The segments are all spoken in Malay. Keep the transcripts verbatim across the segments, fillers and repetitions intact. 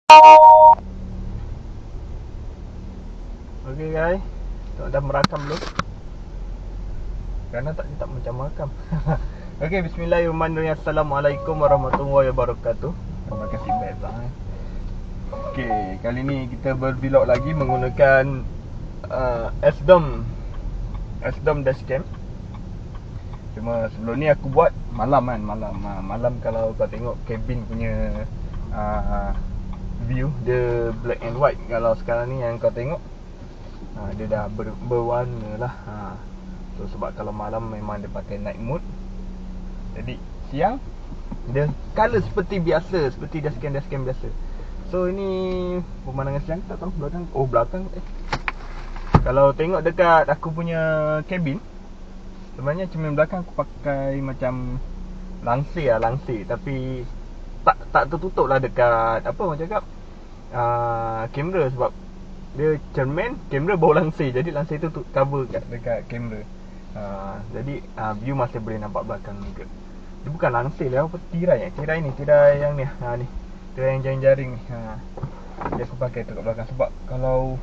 Okay guys, tengok dah merakam belum? Kerana tak tak macam merakam. Okay, bismillahirrahmanirrahim. Assalamualaikum warahmatullahi wabarakatuh. Terima kasih baik lah. Eh. Okay, kali ni kita bervlog lagi menggunakan uh, S-Dom S-Dom dashcam. Cuma sebelum ni aku buat malam kan, malam malam kalau kau tengok cabin punya uh, view dia black and white. Kalau sekarang ni yang kau tengok ha, dia dah ber, berwarna lah ha. So sebab kalau malam memang dia pakai night mode. Jadi siang dia color seperti biasa, seperti dashcam-dashcam biasa. So ini pemandangan siang, tak tahu belakang. Oh belakang eh. Kalau tengok dekat aku punya cabin, sebenarnya cermin belakang aku pakai macam langsir lah, langsir. Tapi tak tak tertutup lah dekat apa orang cakap uh, kamera. Sebab dia cermin, kamera bau langsir. Jadi langsir tu cover kat, dekat kamera. uh, Jadi uh, view masih boleh nampak belakang juga. Dia bukan langsir lah, apa tirai eh? Tirai ni, tirai yang ni ha, ni tirai yang jaring-jaring ni ha. Jadi aku pakai tu kat belakang. Sebab kalau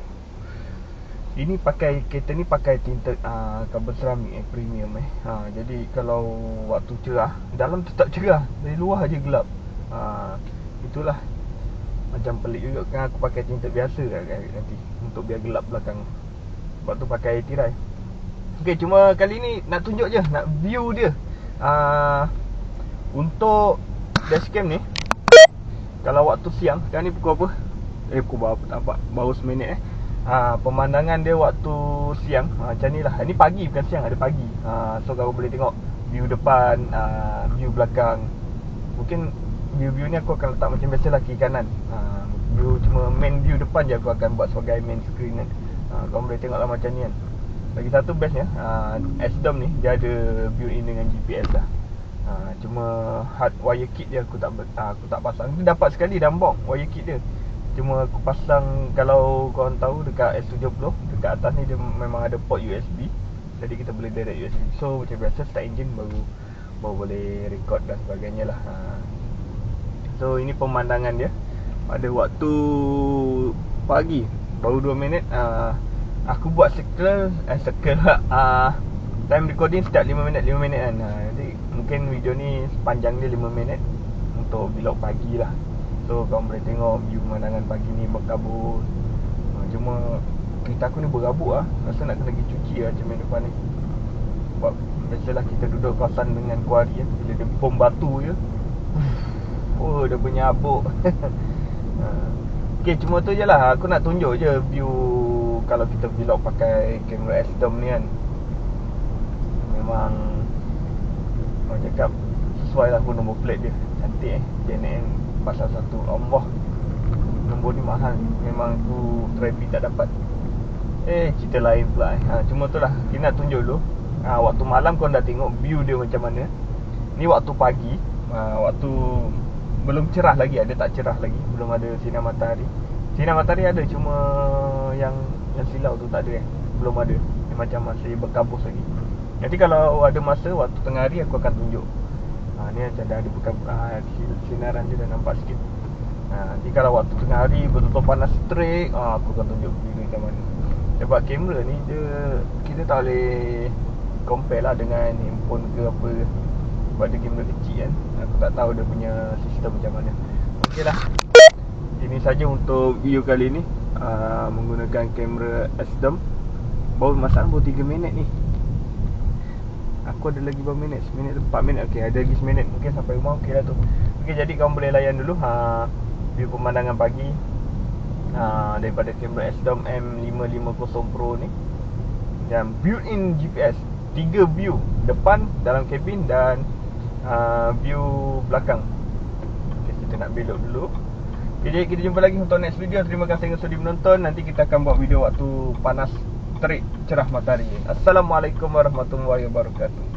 ini pakai, kereta ni pakai tinted uh, kabel seramik eh, premium eh ha, jadi kalau waktu cerah, dalam tetap cerah, dari luar je gelap. uh, Itulah macam pelik juga kan aku pakai tinted biasa kan nanti untuk biar gelap belakang. Sebab tu pakai tirai. Okay, cuma kali ni nak tunjuk je, nak view dia. uh, Untuk dashcam ni, kalau waktu siang, sekarang ni pukul apa? Eh pukul berapa tak nampak, baru seminit eh ha, pemandangan dia waktu siang ha, macam ni lah. Ini pagi bukan siang, ada pagi ha, so kau boleh tengok view depan, uh, view belakang. Mungkin view-view ni aku akan letak macam biasa lah, kiri kanan ha, view, cuma main view depan je aku akan buat sebagai main screen kan. ha, Kau boleh tengok lah macam ni kan. Lagi satu bestnya uh, S-Dom ni dia ada built-in dengan G P S lah. ha, Cuma hard wire kit dia aku tak uh, aku tak pasang. Dia dapat sekali dambok wire kit dia. Cuma aku pasang, kalau korang tahu dekat S tujuh puluh, dekat atas ni dia memang ada port U S B. Jadi kita boleh direct U S B. So macam biasa start engine baru baru boleh record dan sebagainya lah. ha. So ini pemandangan dia pada waktu pagi, baru dua minit. uh, Aku buat circle eh, circle uh, time recording setiap lima minit lima minit kan. uh, Jadi mungkin video ni sepanjang dia lima minit untuk vlog pagi lah. So korang boleh tengok view pemandangan pagi ni berkabut. ha, Cuma kereta aku ni berabuk lah. Rasa nak kena pergi cuci lah cermin depan ni. Sebab biasalah kita duduk kawasan dengan kuari ya. Bila dia bom batu je, oh dia punya abuk. ha. Okay, cuma tu je lah. Aku nak tunjuk je view kalau kita vlog pakai kamera S-Dom ni kan. Memang orang cakap sesuai lah pun nombor plate dia. Cantik eh, J N N pasal satu. Allah, nombor ni mahal. Memang tu Trappy tak dapat. Eh cerita lain pula eh. ha, Cuma tu lah, kita nak tunjuk dulu. ha, Waktu malam kau dah tengok view dia macam mana. Ni waktu pagi, ha, waktu belum cerah lagi. Ada tak cerah lagi, belum ada sinar matahari. Sinar matahari ada, cuma yang yang silau tu tak ada eh. Belum ada. Dia macam masih berkabus lagi. Nanti kalau ada masa waktu tengah hari aku akan tunjuk. Ha, ni macam dah ada berkabut, ha, sinaran dia dah nampak sikit. ha, Nanti kalau waktu tengah hari betul-betul panas straight, ha, aku akan tunjuk video macam mana. Sebab kamera ni dia, kita tak boleh compare lah dengan handphone ke apa. Sebab dia kamera kecil kan. Aku tak tahu dia punya sistem macam mana. Okey lah, ini saja untuk video kali ni. uh, Menggunakan kamera S-Dom. Baru masalah baru tiga minit ni. Aku ada lagi berapa minit? Seminit empat minit. Okey, ada lagi seminit. Mungkin sampai rumah okey lah tu. Okey, jadi kau boleh layan dulu ha, view pemandangan pagi ha, daripada kamera S-Dom M lima lima kosong Pro ni. Dan built-in G P S. Tiga view, depan, dalam kabin dan uh, view belakang. Okey, kita nak belok dulu. Okey, jadi kita jumpa lagi untuk next video. Terima kasih kerana sudi menonton. Nanti kita akan buat video waktu panas terik cerah matahari. Assalamualaikum warahmatullahi wabarakatuh.